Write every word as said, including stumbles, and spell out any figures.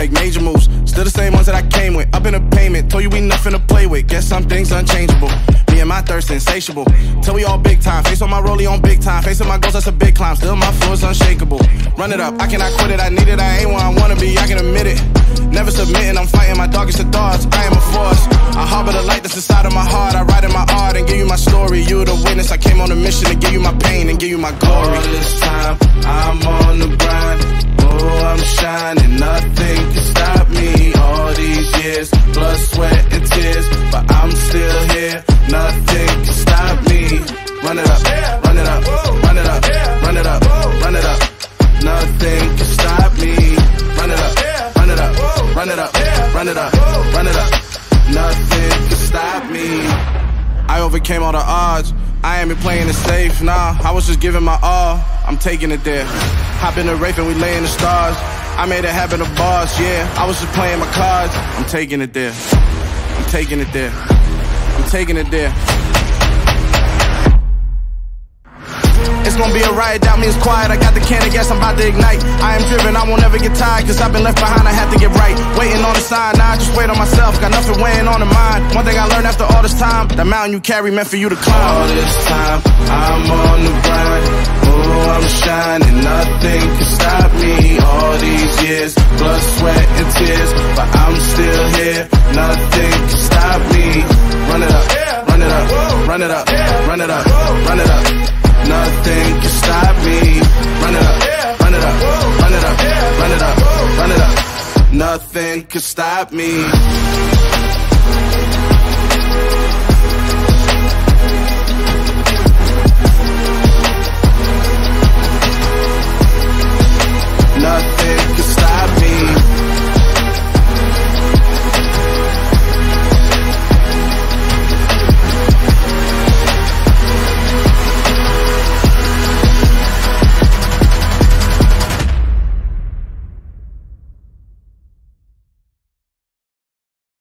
make major moves. Still the same ones that I came with. Up in a payment, told you we nothing to play with. Guess some things unchangeable. Me and my thirst insatiable. Till we all big time. Face on my rollie on big time. Facing my goals, that's a big climb. Still my flow is unshakable. Run it up, I cannot quit it. I need it, I ain't where I wanna be, I can admit it. Never submitting, I'm fighting my darkest of thoughts. I am a force. I harbor the light that's inside of my heart. I write in my art and give you my story. You the witness, I came on a mission to give you my pain and give you my glory. All this time, I'm on the grind. Oh, I'm shining, nothing can stop me. All these years, blood, sweat, and tears, but I'm still here. Nothing can stop me. Run it up, run it up, run it up, run it up, run it up. Nothing can stop me. Run it up, run it up, run it up, run it up, run it up. Nothing can stop me. I overcame all the odds. I ain't been playing it safe, nah. I was just giving my all. I'm taking it there. Hop in the Wraith and we lay in the stars. I made it happen to boss, yeah. I was just playing my cards. I'm taking it there. I'm taking it there. I'm taking it there. It's gonna be a riot, doubt me it's quiet. I got the can of gas, I'm about to ignite. I am driven, I won't ever get tired, cause I've been left behind, I have to get right. Waiting on the sign, now I just wait on myself. Got nothing weighing on the mind. One thing I learned after all this time, that mountain you carry meant for you to climb. All this time, I'm on the grind. Oh, I'm shining, nothing can stop me. All these years, blood, sweat, and tears, but I'm still here. Nothing can stop me. Run it up, run it up, run it up, run it up, run it up. Nothing can stop me. Run it up, run it up, run it up, run it up, run it up. Nothing can stop me.